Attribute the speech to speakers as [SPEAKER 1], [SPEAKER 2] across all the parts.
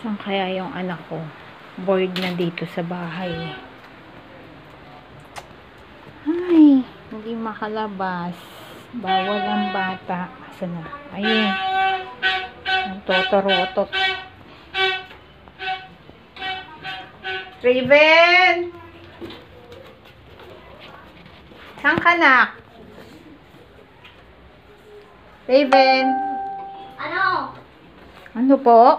[SPEAKER 1] Saan kaya yung anak ko? Bored na dito sa bahay. Ay, hindi makalabas. Bawal ang bata. Asan na? Ayun. Ang totorotot. Raven! Saan ka na? Raven!
[SPEAKER 2] Ano?
[SPEAKER 1] Ano po?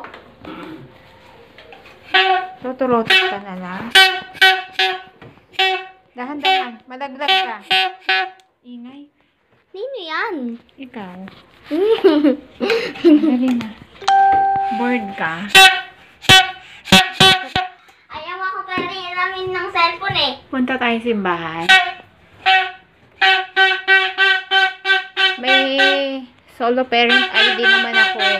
[SPEAKER 1] Totorotot ka na lang? Dahan-dahan. Malaglag ka. Ingay.
[SPEAKER 2] Sino yan?
[SPEAKER 1] Ikaw. Dali na. Bored ka?
[SPEAKER 2] Ayaw ako pa rin namin ng cellphone eh.
[SPEAKER 1] Punta tayo simbahan. May solo parent ID naman ako eh.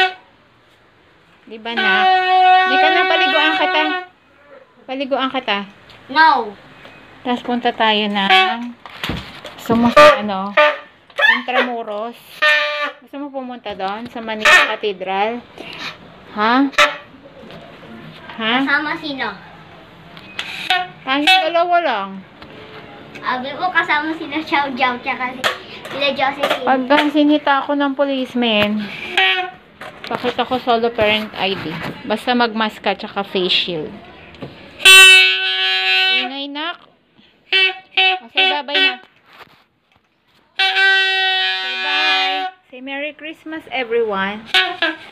[SPEAKER 1] Di ba na? Hindi ka na paliguan kita. Paliguan kita.
[SPEAKER 2] No.
[SPEAKER 1] Tapos punta tayo ng ano, Intramuros. Gusto mo pumunta doon sa Manila Cathedral? Ha? Ha?
[SPEAKER 2] Kasama sino?
[SPEAKER 1] Tayong dalawa lang.
[SPEAKER 2] Abi mo kasama sino Chow Chow tsaka sila Josephine.
[SPEAKER 1] Pag sinita ako ng policeman, pakita ko solo parent ID. Basta magmask ka tsaka face shield. Ingay nak. Say bye-bye na. Say bye. Say Merry Christmas everyone.